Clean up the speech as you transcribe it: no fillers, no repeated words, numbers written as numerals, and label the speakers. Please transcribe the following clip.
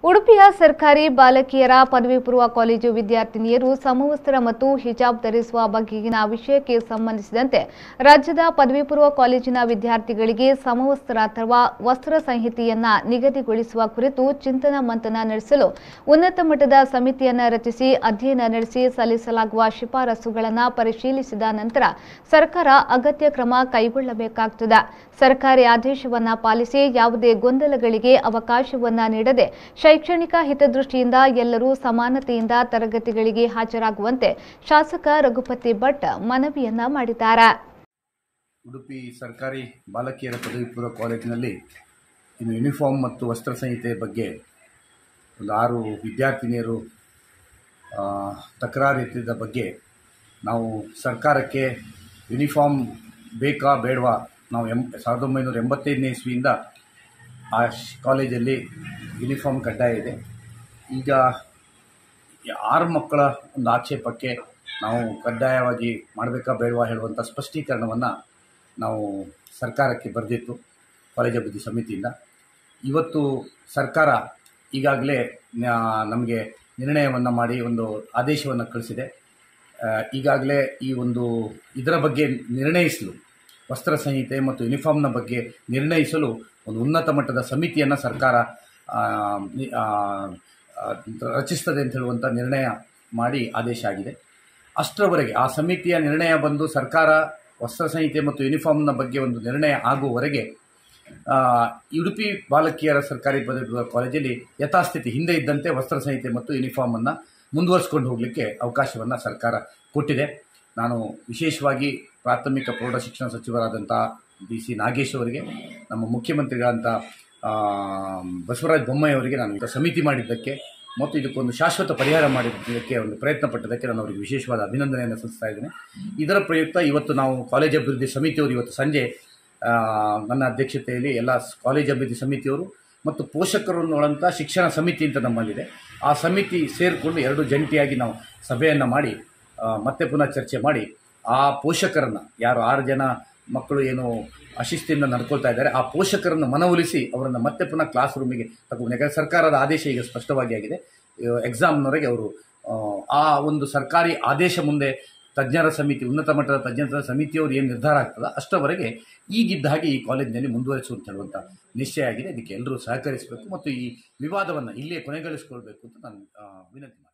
Speaker 1: ಉಡುಪಿಯ ಸರ್ಕಾರಿ ಬಾಲಕಿಯರ ಪದವಿ ಪೂರ್ವ ಕಾಲೇಜು ವಿದ್ಯಾರ್ಥಿನಿಯರು ಸಮವಸ್ತ್ರ ಮತ್ತು ಹಿಜಾಬ್ ಧರಿಸುವ ಬಗೆಗಿನ ವಿಷಯಕ್ಕೆ ಸಂಬಂಧಿಸಿದಂತೆ ರಾಜ್ಯದ ಪದವಿ ಪೂರ್ವ ಕಾಲೇಜಿನ ವಿದ್ಯಾರ್ಥಿಗಳಿಗೆ ಸಮವಸ್ತ್ರ ಅಥವಾ ವಸ್ತ್ರ ಸಂಹಿತೆಯನ್ನ ನಿಗದಿಗೊಳಿಸುವ ಕುರಿತು ಚಿಂತನ ಮಂಥನ ನಡೆಸಲು ಉನ್ನತ ಮಟ್ಟದ ಸಮಿತಿಯನ್ನು ರಚಿಸಿ ಅಧ್ಯಯನ ನಡೆಸಿ ಸಲ್ಲಿಸಲಾಗುವ ಶಿಫಾರಸುಗಳನ್ನು ಪರಿಶೀಲಿಸಿದ ನಂತರ ಸರ್ಕಾರ ಅಗತ್ಯ ಕ್ರಮ ಕೈಗೊಳ್ಳಬೇಕಾಗುತ್ತದೆ. ಸರ್ಕಾರಿ ಆದೇಶವನ್ನು ಪಾಲಿಸಿ ಯಾವುದೇ ಗೊಂದಲಗಳಿಗೆ ಅವಕಾಶವನ್ನ ನೀಡದೆ ಶೈಕ್ಷಣಿಕ ಹಿತದೃಷ್ಟಿಯಿಂದ ಎಲ್ಲರೂ ಸಮಾನತೆಯಿಂದ ತರಗತಿಗಳಿಗೆ ಹಾಜರಾಗುವಂತೆ ಶಾಸಕ ರಘುಪತಿ ಭಟ್ ಮನವಿಯನ್ನ ಮಾಡಿದ್ದಾರೆ.
Speaker 2: ಉಡುಪಿ ಸರ್ಕಾರಿ ಬಾಲಕಿಯರ ಪದವಿ ಪೂರ್ವ ಕಾಲೇಜಿನಲ್ಲಿ ಇನ್ನು ಯೂನಿಫಾರ್ಮ್ ಮತ್ತು ವಸ್ತ್ರ ಸಂಹಿತೆ ಬಗ್ಗೆ ಒಂದು 6 ವಿದ್ಯಾರ್ಥಿನಿಯರು ತಕರಾರು ಎತ್ತಿದ ಬಗ್ಗೆ ನಾವು ಸರ್ಕಾರಕ್ಕೆ ಯೂನಿಫಾರ್ಮ್ ಬೇಕಾ ಬೇಡವಾ, ನಾವು 1985ನೇ ಇಸ್ವಿಯಿಂದ ಆ ಕಾಲೇಜಲ್ಲಿ ಯೂನಿಫಾರ್ಮ್ ಕಡ್ಡಾಯ ಇದೆ. ಈಗ 6 ಮಕ್ಕಳ ಒಂದು ಆಕ್ಷೇಪಕ್ಕೆ ನಾವು ಕಡ್ಡಾಯವಾಗಿ ಮಾಡಬೇಕಾ ಬೇಡವಾ ಹೇಳುವಂಥ ಸ್ಪಷ್ಟೀಕರಣವನ್ನು ನಾವು ಸರ್ಕಾರಕ್ಕೆ ಬರೆದಿತ್ತು ಕಾಲೇಜ್ ಅಭಿವೃದ್ಧಿ ಸಮಿತಿಯಿಂದ. ಇವತ್ತು ಸರ್ಕಾರ ಈಗಾಗಲೇ ನಮಗೆ ನಿರ್ಣಯವನ್ನು ಮಾಡಿ ಒಂದು ಆದೇಶವನ್ನು ಕಳಿಸಿದೆ. ಈಗಾಗಲೇ ಈ ಒಂದು ಇದರ ಬಗ್ಗೆ ನಿರ್ಣಯಿಸಲು, ವಸ್ತ್ರ ಸಂಹಿತೆ ಮತ್ತು ಯೂನಿಫಾರ್ಮ್ನ ಬಗ್ಗೆ ನಿರ್ಣಯಿಸಲು ಒಂದು ಉನ್ನತ ಮಟ್ಟದ ಸಮಿತಿಯನ್ನು ಸರ್ಕಾರ ರಚಿಸ್ತದೆ ಅಂತ ಹೇಳುವಂಥ ನಿರ್ಣಯ ಮಾಡಿ ಆದೇಶ ಆಗಿದೆ. ಅಷ್ಟರವರೆಗೆ ಆ ಸಮಿತಿಯ ನಿರ್ಣಯ ಬಂದು ಸರ್ಕಾರ ವಸ್ತ್ರ ಸಂಹಿತೆ ಮತ್ತು ಯೂನಿಫಾರ್ಮ್ನ ಬಗ್ಗೆ ಒಂದು ನಿರ್ಣಯ ಆಗುವವರೆಗೆ ಉಡುಪಿ ಬಾಲಕಿಯರ ಸರ್ಕಾರಿ ಪದವಿ ಪೂರ್ವ ಕಾಲೇಜಲ್ಲಿ ಯಥಾಸ್ಥಿತಿ ಹಿಂದೆ ಇದ್ದಂತೆ ವಸ್ತ್ರ ಸಂಹಿತೆ ಮತ್ತು ಯೂನಿಫಾರ್ಮನ್ನು ಮುಂದುವರಿಸ್ಕೊಂಡು ಹೋಗಲಿಕ್ಕೆ ಅವಕಾಶವನ್ನು ಸರ್ಕಾರ ಕೊಟ್ಟಿದೆ. ನಾನು ವಿಶೇಷವಾಗಿ ಪ್ರಾಥಮಿಕ ಪ್ರೌಢ ಶಿಕ್ಷಣ ಸಚಿವರಾದಂಥ ಸಿ ನಾಗೇಶ್ ಅವರಿಗೆ, ನಮ್ಮ ಮುಖ್ಯಮಂತ್ರಿಗಳಂಥ ಬಸವರಾಜ ಬೊಮ್ಮಾಯಿ ಅವರಿಗೆ ನಾನು ಸಮಿತಿ ಮಾಡಿದ್ದಕ್ಕೆ ಮತ್ತು ಇದಕ್ಕೊಂದು ಶಾಶ್ವತ ಪರಿಹಾರ ಮಾಡಿದ್ದಕ್ಕೆ ಒಂದು ಪ್ರಯತ್ನ ಪಟ್ಟದಕ್ಕೆ ನಾನು ಅವರಿಗೆ ವಿಶೇಷವಾದ ಅಭಿನಂದನೆಯನ್ನು ಸಲ್ಲಿಸ್ತಾ ಇದ್ದೇನೆ. ಇದರ ಪ್ರಯುಕ್ತ ಇವತ್ತು ನಾವು ಕಾಲೇಜ್ ಅಭಿವೃದ್ಧಿ ಸಮಿತಿಯವರು ಇವತ್ತು ಸಂಜೆ ನನ್ನ ಅಧ್ಯಕ್ಷತೆಯಲ್ಲಿ ಎಲ್ಲ ಕಾಲೇಜ್ ಅಭಿವೃದ್ಧಿ ಸಮಿತಿಯವರು ಮತ್ತು ಪೋಷಕರನ್ನೊಳಂಥ ಶಿಕ್ಷಣ ಸಮಿತಿ ಅಂತ ನಮ್ಮಲ್ಲಿದೆ, ಆ ಸಮಿತಿ ಸೇರಿಕೊಂಡು 2 ಜಂಟಿಯಾಗಿ ನಾವು ಸಭೆಯನ್ನು ಮಾಡಿ ಮತ್ತೆ ಪುನಃ ಚರ್ಚೆ ಮಾಡಿ ಆ ಪೋಷಕರನ್ನು, ಯಾರು 6 ಜನ ಮಕ್ಕಳು ಏನು ಅಶಿಸ್ತಿಂದ ನಡ್ಕೊಳ್ತಾ ಇದ್ದಾರೆ, ಆ ಪೋಷಕರನ್ನು ಮನವೊಲಿಸಿ ಅವರನ್ನು ಮತ್ತೆ ಪುನಃ ಕ್ಲಾಸ್ ರೂಮಿಗೆ ತಗೊಂಡು, ಯಾಕಂದರೆ ಸರ್ಕಾರದ ಆದೇಶ ಈಗ ಸ್ಪಷ್ಟವಾಗಿ ಆಗಿದೆ, ಎಕ್ಸಾಮ್ನವರೆಗೆ ಅವರು ಆ ಒಂದು ಸರ್ಕಾರಿ ಆದೇಶ ಮುಂದೆ ತಜ್ಞರ ಸಮಿತಿ, ಉನ್ನತ ಮಟ್ಟದ ತಜ್ಞರ ಸಮಿತಿಯವರು ಏನು ನಿರ್ಧಾರ ಆಗ್ತದೆ ಅಷ್ಟರವರೆಗೆ ಈಗಿದ್ದ ಹಾಗೆ ಈ ಕಾಲೇಜಿನಲ್ಲಿ ಮುಂದುವರಿಸುವಂತ ಹೇಳುವಂಥ ನಿಶ್ಚಯ ಆಗಿದೆ. ಇದಕ್ಕೆ ಎಲ್ಲರೂ ಸಹಕರಿಸಬೇಕು ಮತ್ತು ಈ ವಿವಾದವನ್ನು ಇಲ್ಲೇ ಕೊನೆಗೊಳಿಸಿಕೊಳ್ಬೇಕು ಅಂತ ನಾನು ವಿನಂತಿ ಮಾಡ್ತೀನಿ.